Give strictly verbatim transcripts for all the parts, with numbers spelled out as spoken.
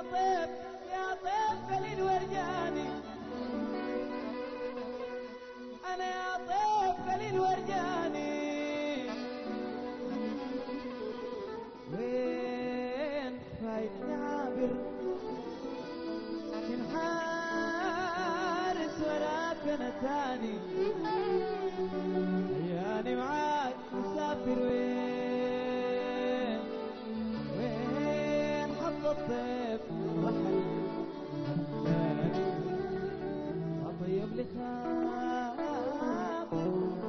طيف يا طيف خليل ورجاني، أنا يا طيف خليل ورجاني، وين فايتني عابر من حارس وراك أنا تاني، أياني معاك مسافر وين وين حط الطيف رحل خلاني أطيب لي خاطر،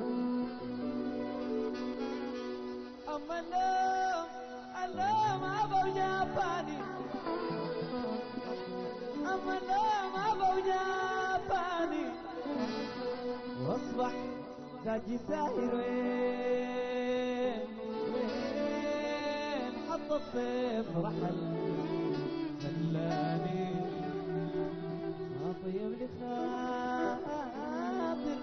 أما اللوم اللوم أبو جاباني، أما اللوم أبو جاباني، واصبح تاجي ساهر وين وين حط الطيف رحل خلاني أطيب لي خاطر.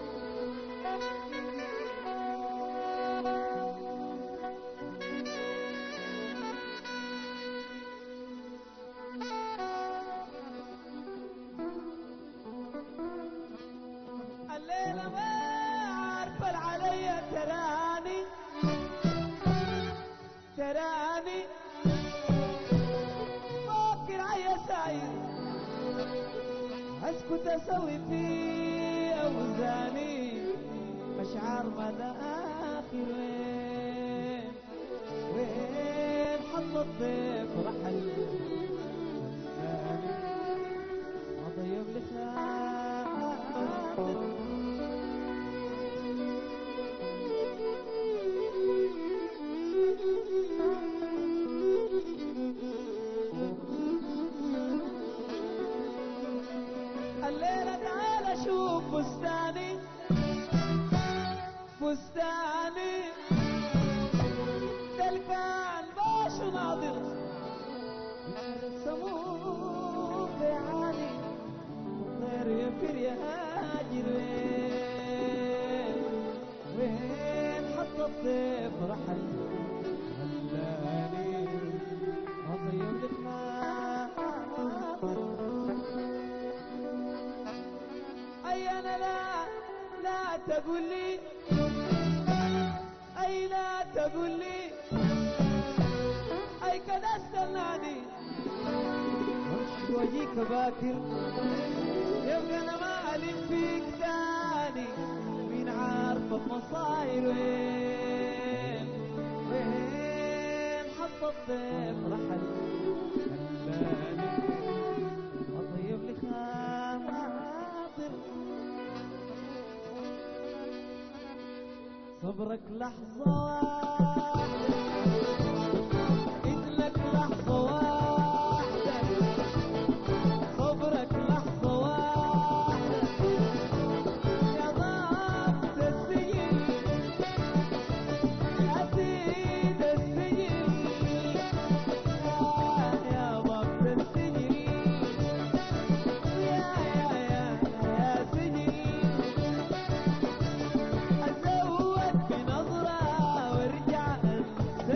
الليلة ما عارفة علي تراني تراني فكر عيا ساير، اسكت اسوي في اوزاني، مشعر مدى اخر وين وين حط الضيف رحل خلاني اطيب لي خاطر. الليلة تعال شوف فستاني فستاني تلقى الباش ناظر سموه بعاني، طير يفر يهاجر وين وين حط الطيف رحل خلاني أطيب لك خاطر. أي أنا لا لا تقول لي، أي لا تقول لي، أي كذا استناني وش وجيك باكر، يبقى أنا ما ألم فيك تاني، مين عارفة مصاير وين وين حط الطيف رحل خلاني أطيب لي خاطر. صبرك لحظة واحدة إذنك لحظة واحدة، صبرك لحظة واحدة يا ضابط السجن يا سيد السجن، يا ضابط السجن يا يا يا يا سجن، أزود بنظرة وارجع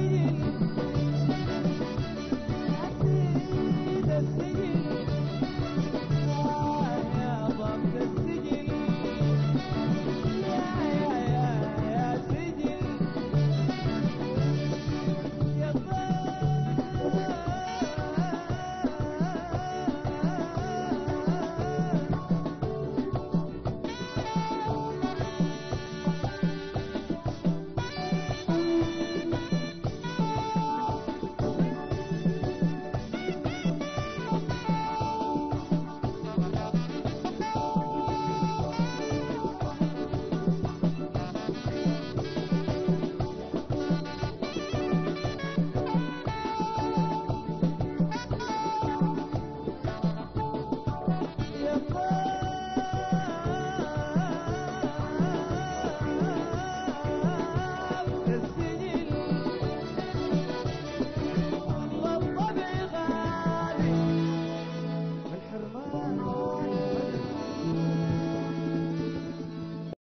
يا